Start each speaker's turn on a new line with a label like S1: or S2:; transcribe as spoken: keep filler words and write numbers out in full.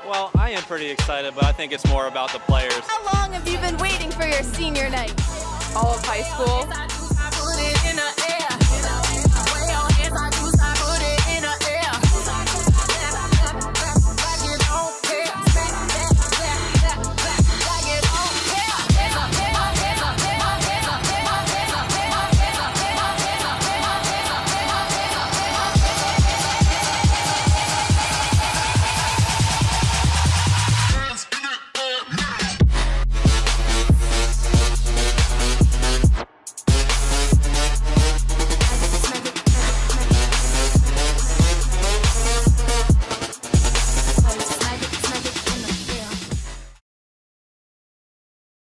S1: Well, I am pretty excited, but I think it's more about the players.
S2: How long have you been waiting for your senior night?
S3: All of high school.